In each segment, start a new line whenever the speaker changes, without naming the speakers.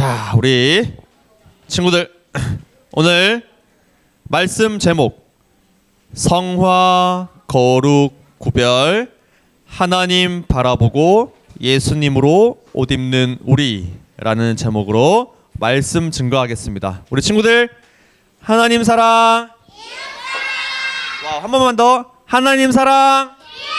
자, 우리 친구들 오늘 말씀 제목 성화, 거룩, 구별, 하나님 바라보고 예수님으로 옷 입는 우리라는 제목으로 말씀 증거하겠습니다. 우리 친구들 하나님 사랑. 와우, 한 번만 더. 하나님 사랑.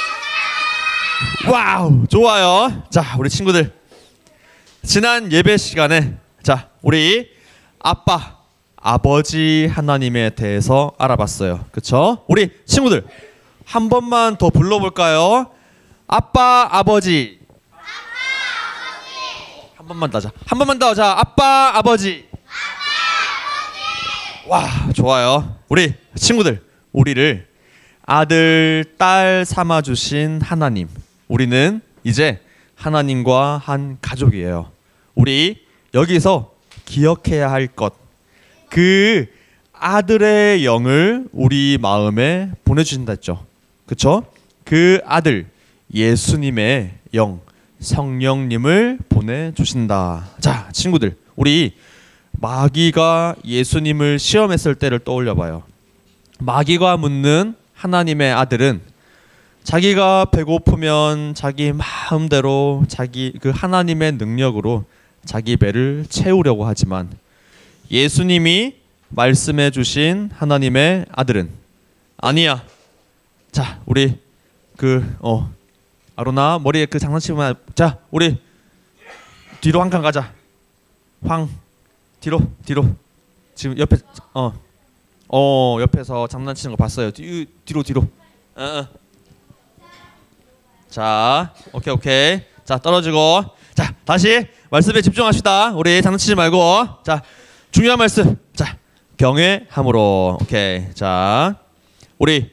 와우, 좋아요. 자, 우리 친구들 지난 예배 시간에 자, 우리 아빠, 아버지 하나님에 대해서 알아봤어요. 그쵸? 우리 친구들 한 번만 더 불러볼까요? 아빠, 아버지. 한 번만 더. 한 번만 더. 자, 아빠, 아버지. 와, 좋아요. 우리 친구들, 우리를 아들, 딸 삼아주신 하나님. 우리는 이제 하나님과 한 가족이에요. 우리 여기서 기억해야 할 것, 그 아들의 영을 우리 마음에 보내주신다 했죠. 그쵸? 그 아들 예수님의 영, 성령님을 보내주신다. 자, 친구들, 우리 마귀가 예수님을 시험했을 때를 떠올려봐요. 마귀가 묻는 하나님의 아들은 자기가 배고프면 자기 마음대로 자기 그 하나님의 능력으로 자기 배를 채우려고 하지만 예수님이 말씀해 주신 하나님의 아들은 아니야. 자, 우리 아로나 머리에 그 장난치면 자, 우리 뒤로 한 칸 가자. 뒤로 지금 옆에 옆에서 장난치는 거 봤어요. 뒤로. 자, 오케이. 자, 떨어지고. 자, 다시 말씀에 집중합시다. 우리 장난치지 말고. 자, 중요한 말씀. 자, 경외함으로. 오케이. 자, 우리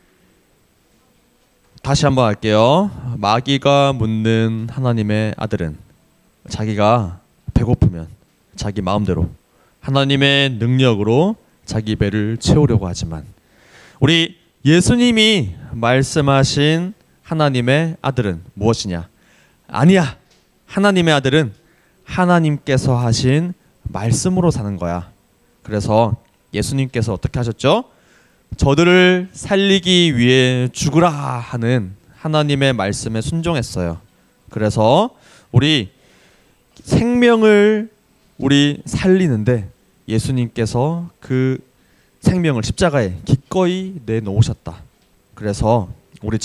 다시 한번 할게요. 마귀가 묻는 하나님의 아들은 자기가 배고프면 자기 마음대로 하나님의 능력으로 자기 배를 채우려고 하지만 우리 예수님이 말씀하신 하나님의 아들은 무엇이냐? 아니야. 하나님의 아들은 하나님께서 하신 말씀으로 사는 거야. 그래서 예수님께서 어떻게 하셨죠? 저들을 살리기 위해 죽으라 하는 하나님의 말씀에 순종했어요. 그래서 우리 생명을 우리 살리는데 예수님께서 그 생명을 십자가에 기꺼이 내놓으셨다. 그래서 우리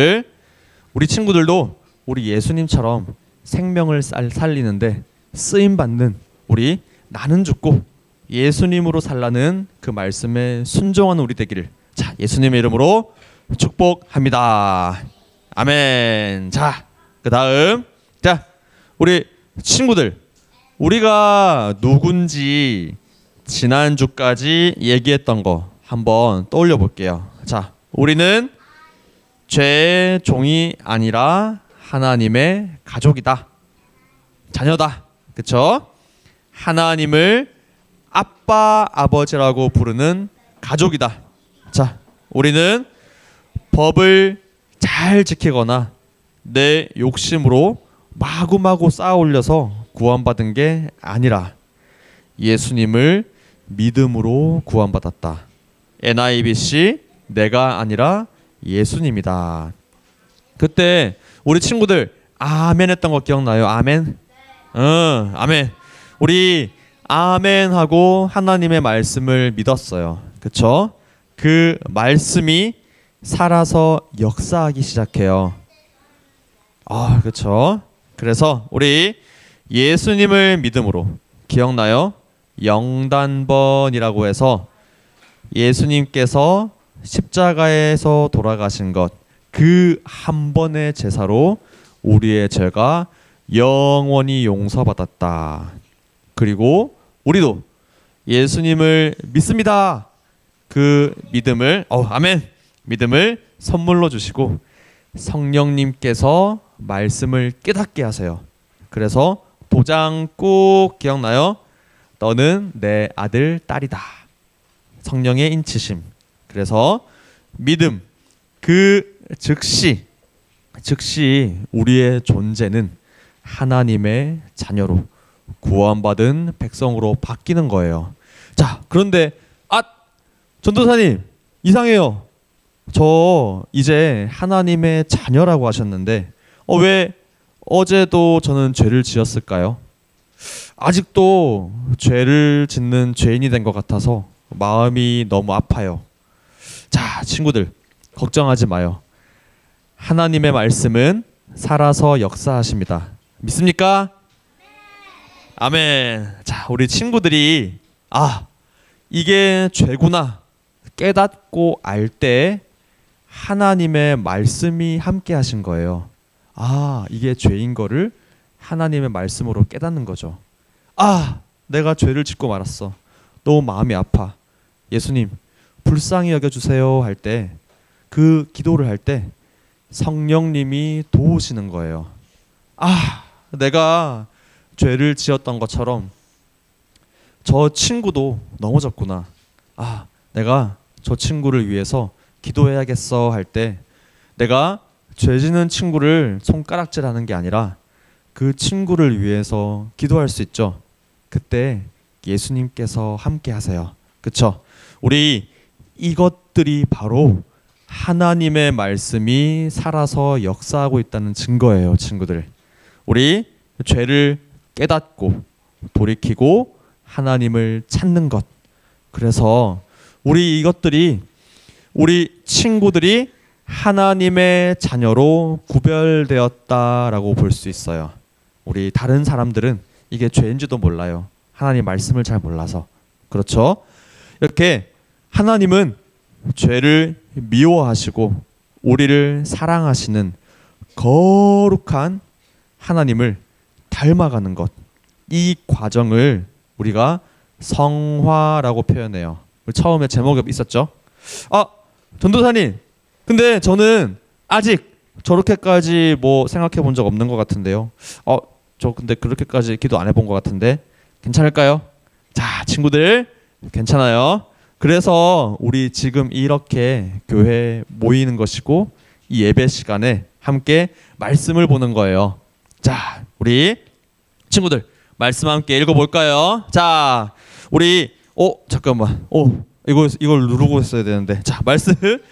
친구들도 우리 예수님처럼 생명을 살리는데 쓰임받는 우리 나는 죽고 예수님으로 살라는 그 말씀에 순종하는 우리 되기를 자, 예수님의 이름으로 축복합니다. 아멘. 자, 그 다음 자, 우리 친구들 우리가 누군지 지난주까지 얘기했던 거 한번 떠올려 볼게요. 자, 우리는 죄의 종이 아니라 하나님의 가족이다. 자녀다. 그쵸? 하나님을 아빠, 아버지라고 부르는 가족이다. 자, 우리는 법을 잘 지키거나 내 욕심으로 마구마구 쌓아 올려서 구원받은 게 아니라 예수님을 믿음으로 구원받았다. NIBC 내가 아니라 예수님이다. 그때 우리 친구들 아멘 했던 거 기억나요? 아멘? 아멘. 우리 아멘 하고 하나님의 말씀을 믿었어요. 그쵸? 그 말씀이 살아서 역사하기 시작해요. 그쵸? 그래서 우리 예수님을 믿음으로 기억나요? 영단번이라고 해서 예수님께서 십자가에서 돌아가신 것 그 한 번의 제사로 우리의 죄가 영원히 용서받았다. 그리고 우리도 예수님을 믿습니다. 그 믿음을 아멘. 믿음을 선물로 주시고 성령님께서 말씀을 깨닫게 하세요. 그래서 도장 꼭 기억나요? 너는 내 아들, 딸이다. 성령의 인치심. 그래서 믿음 그 즉시 우리의 존재는 하나님의 자녀로 구원받은 백성으로 바뀌는 거예요. 자, 그런데 전도사님 이상해요. 저 이제 하나님의 자녀라고 하셨는데 왜 어제도 저는 죄를 지었을까요? 아직도 죄를 짓는 죄인이 된 것 같아서 마음이 너무 아파요. 자, 친구들 걱정하지 마요. 하나님의 말씀은 살아서 역사하십니다. 믿습니까? 아멘. 자, 우리 친구들이 이게 죄구나 깨닫고 알 때 하나님의 말씀이 함께 하신 거예요. 이게 죄인 거를 하나님의 말씀으로 깨닫는 거죠. 내가 죄를 짓고 말았어. 너무 마음이 아파. 예수님 불쌍히 여겨주세요 할 때, 그 기도를 할 때 성령님이 도우시는 거예요. 내가 죄를 지었던 것처럼 저 친구도 넘어졌구나. 내가 저 친구를 위해서 기도해야겠어 할 때, 내가 죄 짓는 친구를 손가락질하는 게 아니라 그 친구를 위해서 기도할 수 있죠. 그때 예수님께서 함께 하세요. 그쵸? 우리 이것들이 바로 하나님의 말씀이 살아서 역사하고 있다는 증거예요, 친구들. 우리 죄를 깨닫고 돌이키고 하나님을 찾는 것. 그래서 우리 친구들이 하나님의 자녀로 구별되었다라고 볼 수 있어요. 우리 다른 사람들은 이게 죄인지도 몰라요. 하나님 말씀을 잘 몰라서. 그렇죠? 이렇게 하나님은 죄를 미워하시고 우리를 사랑하시는 거룩한 하나님을 닮아가는 것, 이 과정을 우리가 성화라고 표현해요. 처음에 제목에 있었죠. 전도사님, 근데 저는 아직 저렇게까지 생각해 본 적 없는 것 같은데요. 저 근데 그렇게까지 기도 안 해본 것 같은데 괜찮을까요? 자, 친구들 괜찮아요. 그래서 우리 지금 이렇게 교회에 모이는 것이고 이 예배 시간에 함께 말씀을 보는 거예요. 자, 우리 친구들 말씀 함께 읽어볼까요? 자, 우리 잠깐만 이걸 누르고 했어야 되는데, 자, 말씀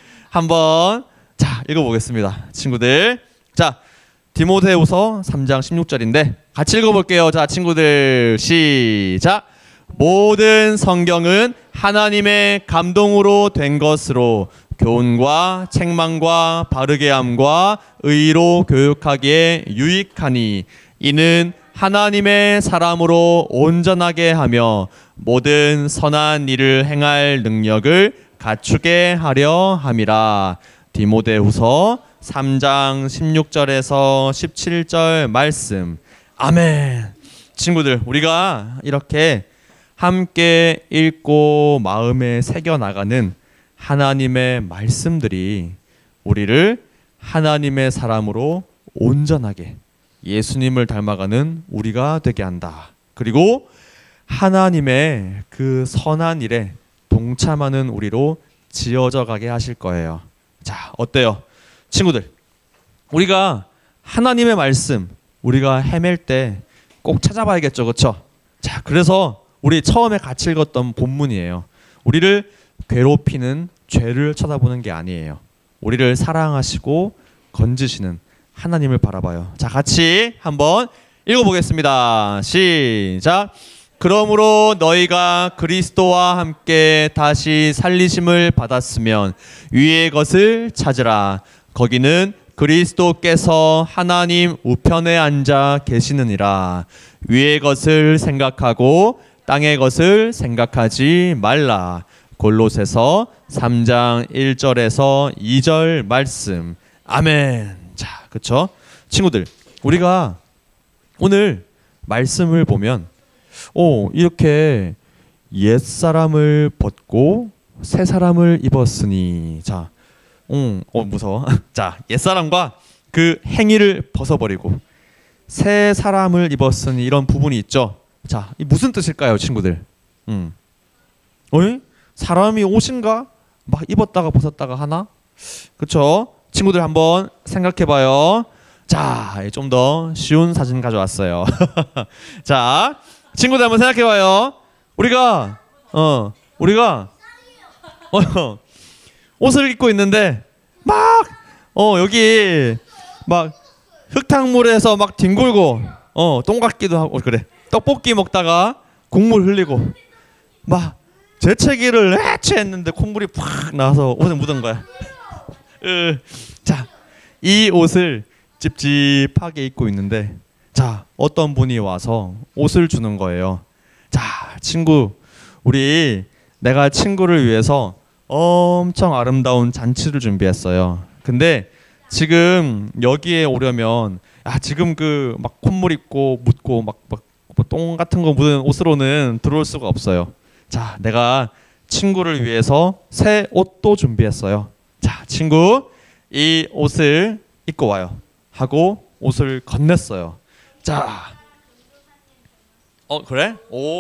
한번 읽어보겠습니다. 친구들, 자, 디모데후서 3장 16절인데 같이 읽어볼게요. 자, 친구들 시작. 모든 성경은 하나님의 감동으로 된 것으로 교훈과 책망과 바르게 함과 의로 교육하기에 유익하니 이는 하나님의 사람으로 온전하게 하며 모든 선한 일을 행할 능력을 갖추게 하려 함이라. 디모데후서 3장 16절에서 17절 말씀. 아멘. 친구들, 우리가 이렇게 함께 읽고 마음에 새겨나가는 하나님의 말씀들이 우리를 하나님의 사람으로 온전하게 예수님을 닮아가는 우리가 되게 한다. 그리고 하나님의 그 선한 일에 동참하는 우리로 지어져 가게 하실 거예요. 자, 어때요? 친구들, 우리가 하나님의 말씀 우리가 헤맬 때 꼭 찾아봐야겠죠. 그렇죠? 자, 그래서 우리 처음에 같이 읽었던 본문이에요. 우리를 괴롭히는 죄를 쳐다보는 게 아니에요. 우리를 사랑하시고 건지시는 하나님을 바라봐요. 자, 같이 한번 읽어보겠습니다. 시작. 그러므로 너희가 그리스도와 함께 다시 살리심을 받았으면 위의 것을 찾으라. 거기는 그리스도께서 하나님 우편에 앉아 계시느니라. 위의 것을 생각하고 땅의 것을 생각하지 말라. 골로새서 3장 1절에서 2절 말씀. 아멘. 자, 그쵸? 친구들, 우리가 오늘 말씀을 보면 이렇게 옛사람을 벗고 새사람을 입었으니, 자, 무서워. 자, 옛사람과 그 행위를 벗어버리고 새 사람을 입었으니, 이런 부분이 있죠. 자, 이 무슨 뜻일까요, 친구들? 사람이 옷인가? 막 입었다가 벗었다가 하나? 그쵸? 친구들 한번 생각해봐요. 자, 좀 더 쉬운 사진 가져왔어요. 자, 친구들 한번 생각해봐요. 우리가 옷을 입고 있는데 막 여기 막 흙탕물에서 막 뒹굴고 똥 같기도 하고 그래. 떡볶이 먹다가 국물 흘리고 막 재채기를 했는데 콧물이 팍 나와서 옷에 묻은 거야. 자, 이 옷을 찝찝하게 입고 있는데 자, 어떤 분이 와서 옷을 주는 거예요. 자, 친구, 내가 친구를 위해서 엄청 아름다운 잔치를 준비했어요. 근데 지금 여기에 오려면 지금 그 막 콧물 있고 묻고 막 똥 같은 거 묻은 옷으로는 들어올 수가 없어요. 자, 내가 친구를 위해서 새 옷도 준비했어요. 자, 친구, 이 옷을 입고 와요. 하고 옷을 건넸어요. 자, 그래?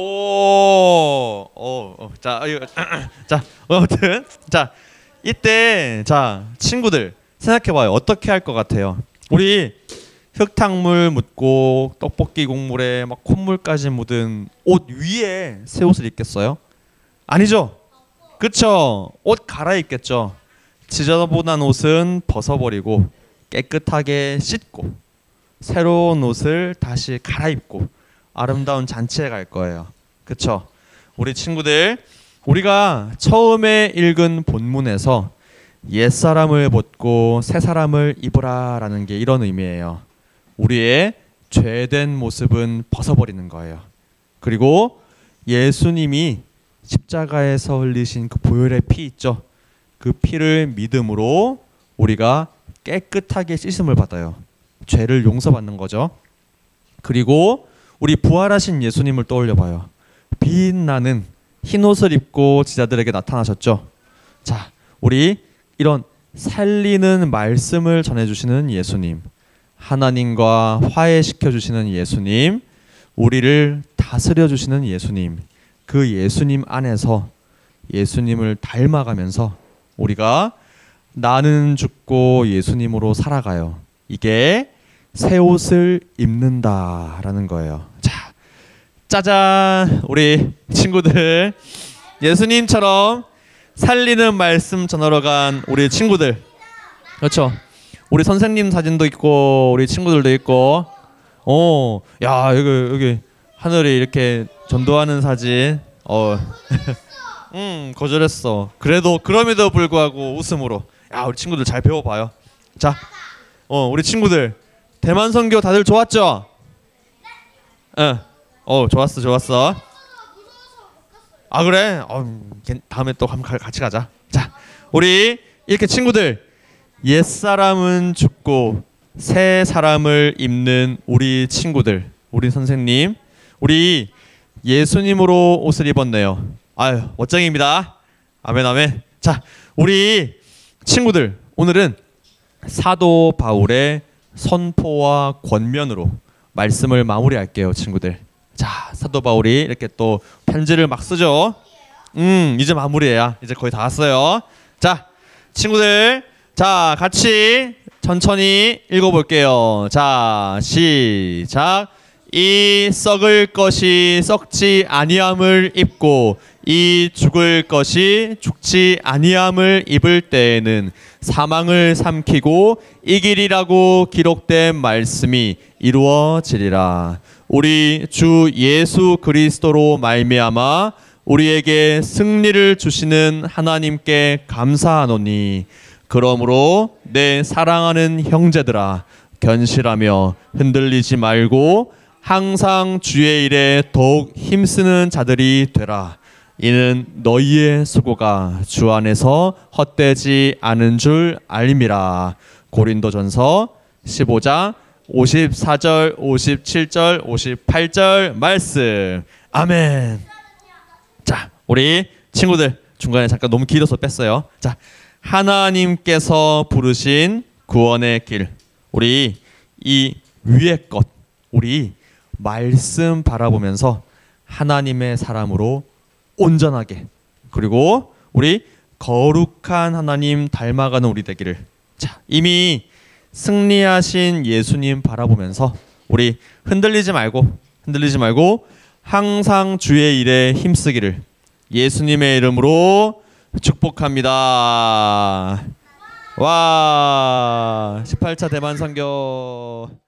자, 아무튼 자, 이때 자, 친구들 생각해봐요. 어떻게 할 것 같아요? 우리 흙탕물 묻고 떡볶이 국물에 막 콧물까지 묻은 옷 위에 새 옷을 입겠어요? 아니죠? 그쵸? 옷 갈아입겠죠? 지저분한 옷은 벗어버리고 깨끗하게 씻고 새로운 옷을 다시 갈아입고 아름다운 잔치에 갈 거예요. 그쵸? 우리 친구들, 우리가 처음에 읽은 본문에서 옛사람을 벗고 새사람을 입으라 라는 게 이런 의미예요. 우리의 죄된 모습은 벗어버리는 거예요. 그리고 예수님이 십자가에서 흘리신 그 보혈의 피 있죠? 그 피를 믿음으로 우리가 깨끗하게 씻음을 받아요. 죄를 용서받는 거죠. 그리고 우리 부활하신 예수님을 떠올려 봐요. 빛나는 흰옷을 입고 제자들에게 나타나셨죠. 자, 우리 이런 살리는 말씀을 전해주시는 예수님, 하나님과 화해시켜주시는 예수님, 우리를 다스려주시는 예수님, 그 예수님 안에서 예수님을 닮아가면서 우리가 나는 죽고 예수님으로 살아가요. 이게 새 옷을 입는다라는 거예요. 자, 짜잔, 우리 친구들, 예수님처럼 살리는 말씀 전하러 간 우리 친구들, 그렇죠? 우리 선생님 사진도 있고 우리 친구들도 있고, 야, 여기 하늘이 이렇게 전도하는 사진, 거절했어. 그럼에도 불구하고 웃음으로, 야, 우리 친구들 잘 배워봐요. 자, 우리 친구들 대만 선교 다들 좋았죠? 좋았어. 아, 그래? 다음에 또 한번 같이 가자. 자, 우리 이렇게 친구들, 옛사람은 죽고 새 사람을 입는 우리 친구들, 우리 선생님, 우리 예수님으로 옷을 입었네요. 아유, 멋쟁입니다. 아멘, 아멘. 자, 우리 친구들, 오늘은 사도 바울의 선포와 권면으로 말씀을 마무리할게요, 친구들. 자, 사도 바울이 이렇게 또 편지를 막 쓰죠. 이제 마무리해야 이제 거의 다 왔어요. 자, 친구들, 자, 같이 천천히 읽어볼게요. 자, 시작. 이 썩을 것이 썩지 아니함을 입고 이 죽을 것이 죽지 아니함을 입을 때에는 사망을 삼키고 이기리라고 기록된 말씀이 이루어지리라. 우리 주 예수 그리스도로 말미암아 우리에게 승리를 주시는 하나님께 감사하노니, 그러므로 내 사랑하는 형제들아, 견실하며 흔들리지 말고 항상 주의 일에 더욱 힘쓰는 자들이 되라. 이는 너희의 수고가 주 안에서 헛되지 않은 줄 알미라. 고린도전서 15장 54절, 57절, 58절 말씀. 아멘. 자, 우리 친구들 중간에 잠깐 너무 길어서 뺐어요. 자, 하나님께서 부르신 구원의 길, 우리 이 위의 것, 우리 말씀 바라보면서 하나님의 사람으로 온전하게, 그리고 우리 거룩한 하나님 닮아가는 우리 되기를. 자, 이미 승리하신 예수님 바라보면서 우리 흔들리지 말고 항상 주의 일에 힘쓰기를 예수님의 이름으로 축복합니다. 와, 18차 대만 선교.